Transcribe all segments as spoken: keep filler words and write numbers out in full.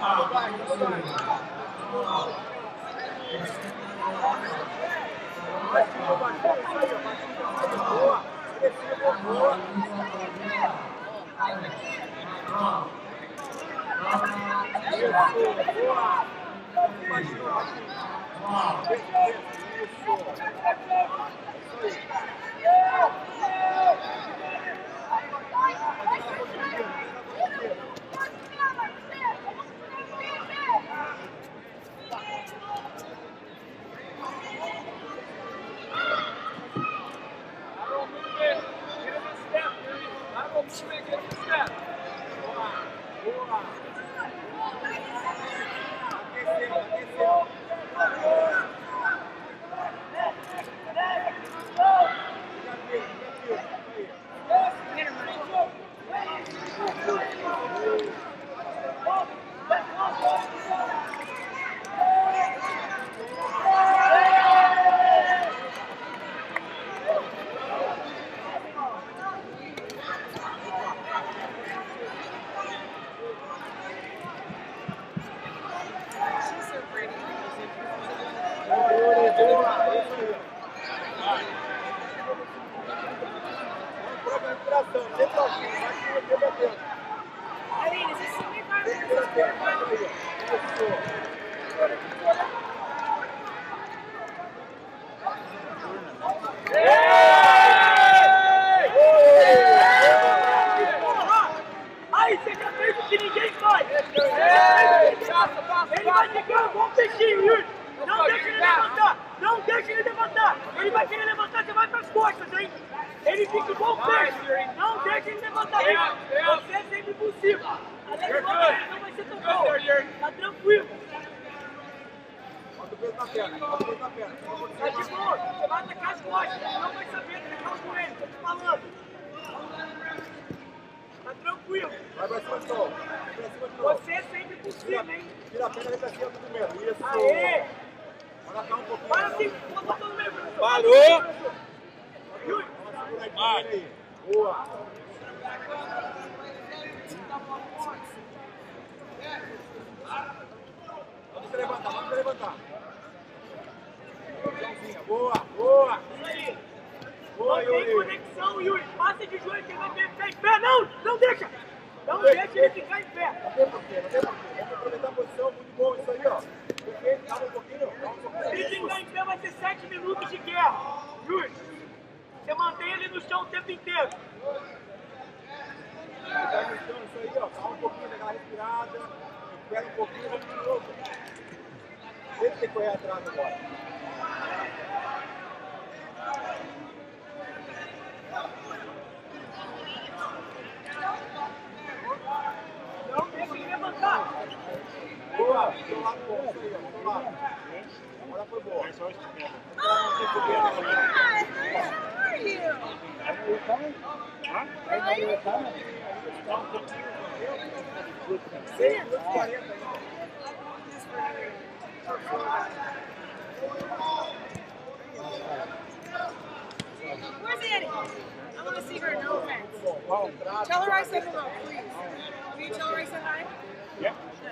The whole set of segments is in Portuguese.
Where's Annie? I want to see her, no offense. Tell her I said hello, please. Will you tell her I said hi? Yeah.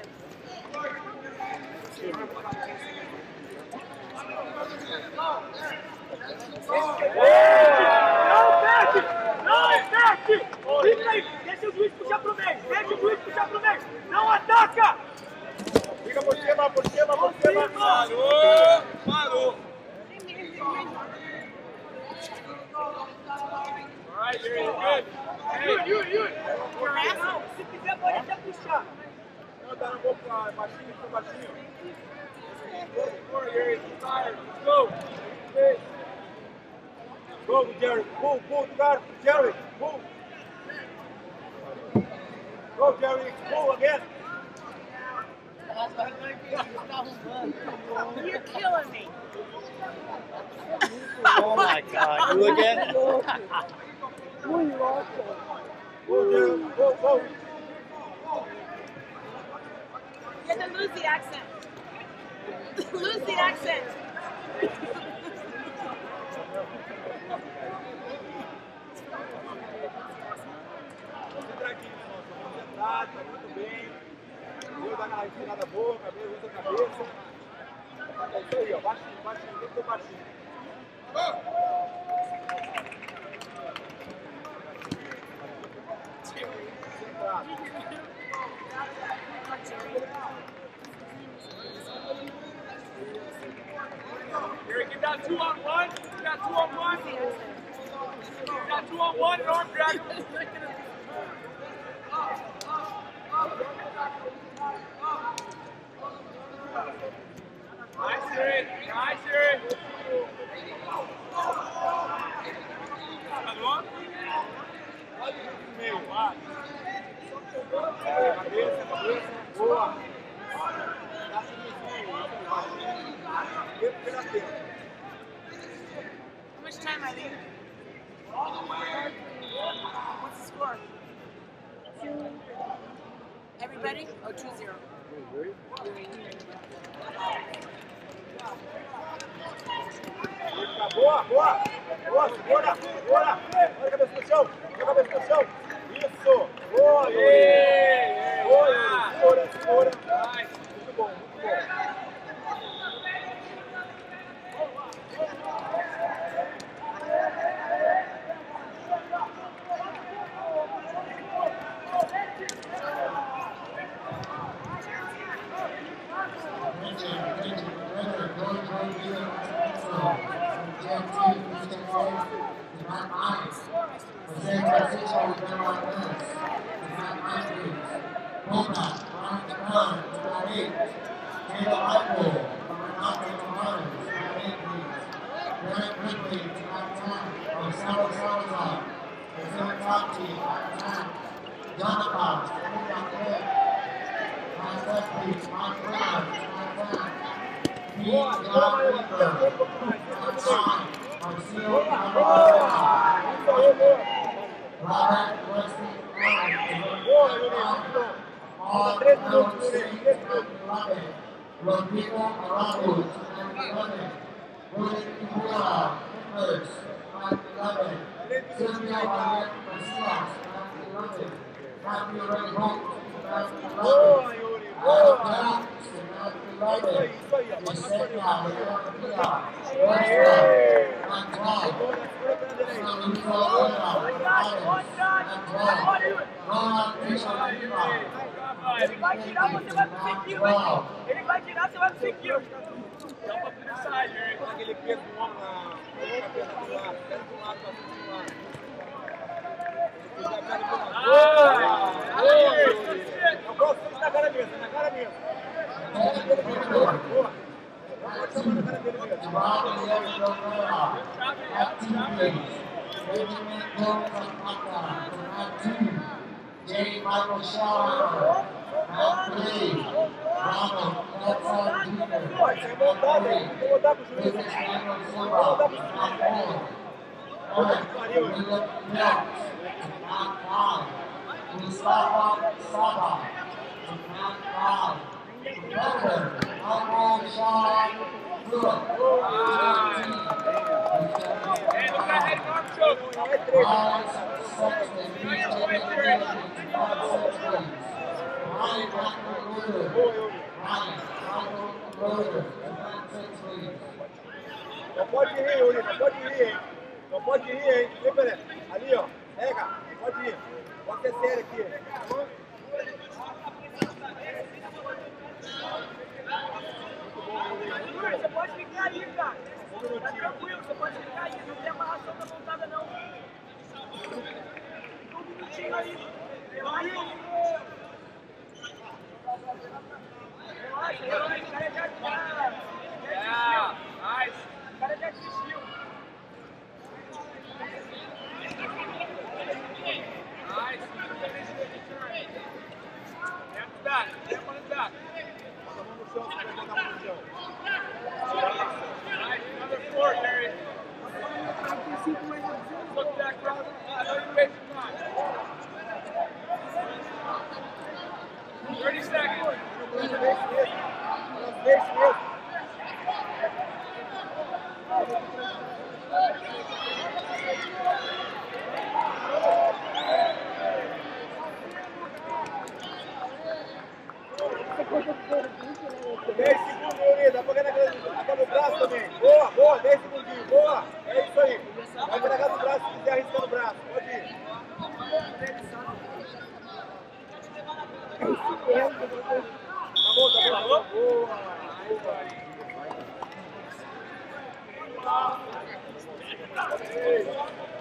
Não feche! Não feche! Fica aí! Deixa o juiz puxar pro meio! Deixa o juiz puxar pro meio! Não ataca! Fica por cima, por cima, por cima! Parou! Parou! Alright, Yuri, good. Yuri, Yuri, Yuri. Não, se quiser pode até puxar. Não, dá na boca, baixinho, ficou baixinho. Go, Yuri, tired. Let's go. Go, Jerry. Pull, pull, guard, Jerry. Pull. Go, Jerry. Pull again. You're killing me. Oh my God, you again? Go, Jerry. Go, go. You have to lose the accent. Lose the accent. Concentra aqui, irmão. Concentrado, tá muito bem. a ensinada boa, cabeça, usa a cabeça. É isso aí, ó. Baixinho, baixinho, tem que ser baixinho. Here, get that two on one. Get that two on one. Get that two on one and arm drag him. Nice, Yuri. Nice, Yuri. Another one? Meio, vai. Cabeça, cabeça, boa. Dá submissão, tempo pela tempo. How much time, Eileen? What's the score? Everybody? Oh, two zero. Boa, boa, boa, segura, segura. Olha a cabeça no chão, olha a cabeça no chão. Isso, boa, Yuri. Boa, Yuri, segura, segura. Muito bom, muito bom. Los people around you, eleven. William Kimura, members, eleven. Silvio Javier Macias, eleven. Matthew Ray Holt, eleven. Adam eleven. Yesenia Leonia, and twelve. Saludo Vera, and twelve. Ronald Fisher, Ele vai tirar, você vai pro seguir, hein? Ele vai tirar, você vai pro seguir. Dá pra pensar, Yuri. Com aquele peso do ombro na cabeça do lado, pega do lado, passa do lado. Eu gosto de na cara mesmo, na cara mesmo. Boa, boa. Pode chamar na cara dele mesmo. J. Michael Shaw, Matt Lee, Ronald Edson Junior, Matt Lee, Lucas Manuel Silva, Matt Moore, Eric William Phelps, Matt Brown, Mustafa Saba, Matt Brown, Becker, Michael Shaw, Good, Hey, look at that head arm choke. Alex Sexton, Ryan Não pode rir, Yuri, não pode rir, hein? Não pode rir, hein? Vem, Pelé. Ali, ó. Pega, não pode ir. Pode ser sério aqui, tá bom? Yuri, você pode ficar aí, cara. Tá tranquilo, você pode ficar aí. Não tem amarração da montada, não. Fica um minutinho aí. Relaxa. Relaxa, relaxa. O cara já tá. Yeah, nice. O cara já desistiu. Nice. Hands back. Hands on his back. Bota a mão no chão, você vai botar a mão no chão. Nice. Another four, Harry. Look back, Rob. I know you're wasting time. thirty seconds. It's dez segundos, Yuri. Dá pra pegar no braço também. Boa, boa. dez segundinhos. Boa. É isso aí. Vai pegar no braço se quiser arriscar no braço. Pode ir. Tá bom, tá bom. Boa. Boa.